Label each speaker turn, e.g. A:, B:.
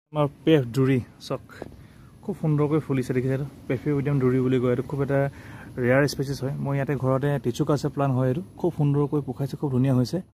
A: আমাৰ পেফ ডুৰি চক খুব সুন্দৰকৈ ফুলিছে দেখিছে পেফিউডিয়াম ডুৰি বুলি কয়। এইটো খুব এটা ৰেয়াৰ স্পেচিছ হয়। মই ইয়াতে ঘৰতে টিচুকাছে প্লান হয়। এইটো খুব সুন্দৰকৈ পোখাইছে, খুব ধুনীয়া হৈছে।